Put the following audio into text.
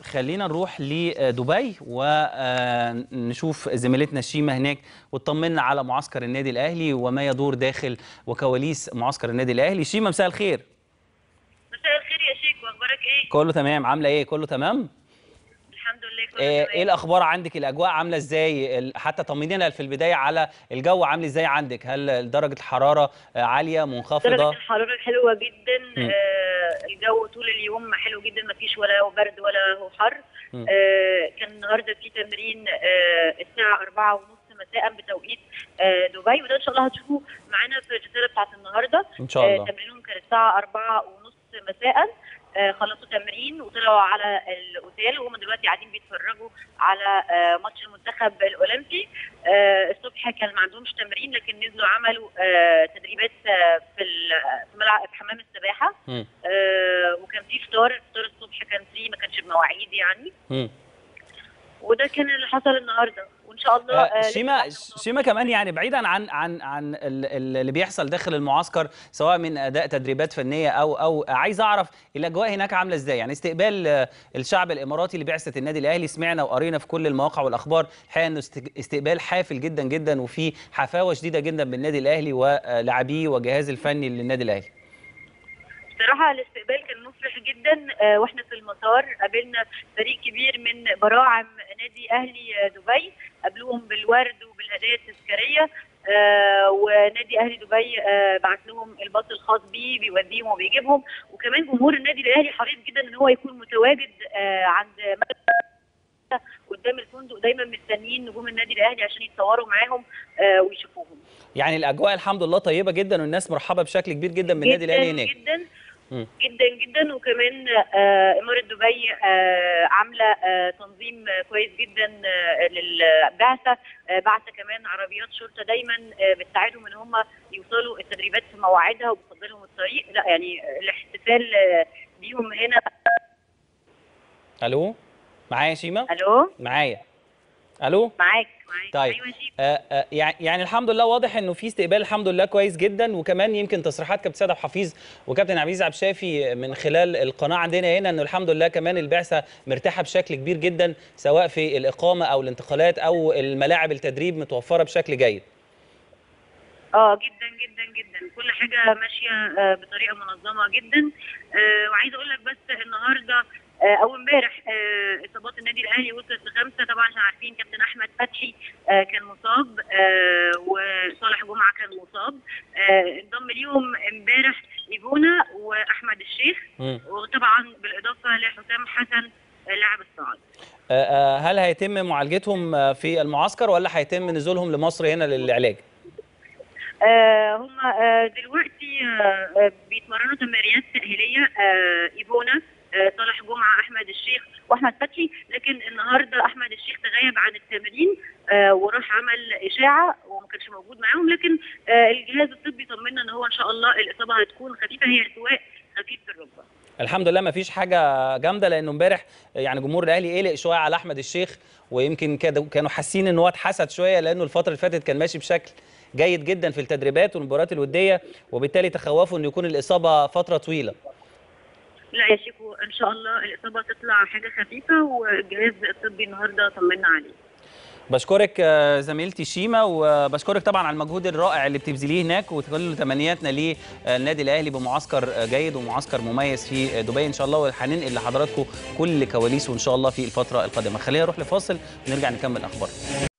خلينا نروح لدبي ونشوف زميلتنا شيماء هناك وتطمنا على معسكر النادي الأهلي وما يدور داخل وكواليس معسكر النادي الأهلي. شيماء مساء الخير. مساء الخير يا شيخ، واخبارك ايه؟ كله تمام، عاملة ايه؟ كله تمام؟ الحمد لله كله ايه تمام. الأخبار عندك؟ الأجواء عاملة ازاي؟ حتى طمنينا في البداية على الجو عامل ازاي عندك؟ هل درجة الحرارة عالية منخفضة؟ درجة الحرارة حلوة جدا. الجو طول اليوم حلو جدا، مفيش ولا برد ولا هو حر. كان النهارده في تمرين الساعة 4:30 مساء بتوقيت دبي، وده ان شاء الله هتشوفوه معانا في الرسالة بتاعت النهارده. ان شاء الله. تمرينهم كان الساعة 4:30 مساء. خلصوا تمرين وطلعوا على الاوتيل، وهم دلوقتي قاعدين بيتفرجوا على ماتش المنتخب الاولمبي. الصبح كان ما عندهمش تمرين، لكن نزلوا عملوا تدريبات في ملعب حمام السباحه. وكان في فطار الصبح كان فيه، ما كانش بمواعيد يعني. وده كان اللي حصل النهارده، وان شاء الله شيماء كمان يعني بعيدا عن اللي بيحصل داخل المعسكر سواء من اداء تدريبات فنيه او عايز اعرف الاجواء هناك عامله ازاي؟ يعني استقبال الشعب الاماراتي لبعثه النادي الاهلي، سمعنا وقرينا في كل المواقع والاخبار الحقيقه انه استقبال حافل جدا جدا وفي حفاوه شديده جدا بالنادي الاهلي ولاعبيه وجهاز الفني للنادي الاهلي. بصراحة الاستقبال كان مفرح جدا. واحنا في المطار قابلنا فريق كبير من براعم نادي اهلي دبي، قابلوهم بالورد وبالهدايا التذكارية. ونادي اهلي دبي بعت لهم الباص الخاص بيه بيوديهم وبيجيبهم، وكمان جمهور النادي الاهلي حريص جدا ان هو يكون متواجد عند قدام الفندق، دايما مستنيين نجوم النادي الاهلي عشان يتصوروا معاهم ويشوفوهم. يعني الاجواء الحمد لله طيبه جدا والناس مرحبه بشكل كبير جدا بالنادي الاهلي هناك. جدا جدا جدا. وكمان اماره دبي عامله تنظيم كويس جدا للبعثه. بعثه كمان عربيات شرطه دايما بتساعدهم ان هم يوصلوا التدريبات في مواعيدها وبتفضلهم الطريق. لا يعني الاحتفال بيهم هنا. الو معايا شيماء؟ الو معايا. الو معاك. طيب. أيوة يعني الحمد لله واضح انه في استقبال الحمد لله كويس جدا، وكمان يمكن تصريحات كابتن سيد عبد الحفيظ وكابتن عبد الشافي من خلال القناه عندنا هنا انه الحمد لله كمان البعثه مرتاحه بشكل كبير جدا سواء في الاقامه او الانتقالات او الملاعب التدريب متوفره بشكل جيد. جدا جدا جدا، كل حاجه ماشيه بطريقه منظمه جدا. وعايزه اقول لك بس النهارده او امبارح اصابات النادي الاهلي وصلت ل5. طبعا احنا عارفين كابتن احمد فتحي كان مصاب، وصالح جمعه كان مصاب. انضم ليهم امبارح ايفونا واحمد الشيخ، وطبعا بالاضافه لحسام حسن لاعب الصاعد. هل هيتم معالجتهم في المعسكر ولا هيتم نزولهم لمصر هنا للعلاج؟ هم دلوقتي بيتمرنوا تمارينات تاهيليه. ايفونا، صالح جمعه، احمد الشيخ واحمد فتحي. لكن النهارده احمد الشيخ تغيب عن التمرين وراح عمل اشاعه وما كانش موجود معاهم، لكن الجهاز الطبي طمنا ان هو ان شاء الله الاصابه هتكون خفيفه، هي التواء خفيف في الركبه. الحمد لله ما فيش حاجه جامده، لانه امبارح يعني جمهور الاهلي قلق شويه على احمد الشيخ، ويمكن كانوا حاسين ان هو اتحسد شويه لانه الفتره اللي فاتت كان ماشي بشكل جيد جدا في التدريبات والمباريات الوديه، وبالتالي تخوفوا ان يكون الاصابه فتره طويله. لا يا شيكو، ان شاء الله الاصابه تطلع حاجه خفيفه، والجهاز الطبي النهارده طمنا عليه. بشكرك زميلتي شيماء، وبشكرك طبعا على المجهود الرائع اللي بتبذليه هناك، وكل تمنياتنا للنادي الاهلي بمعسكر جيد ومعسكر مميز في دبي ان شاء الله، وهننقل لحضراتكم كل كواليسه ان شاء الله في الفتره القادمه. خلينا نروح لفاصل ونرجع نكمل اخبارنا.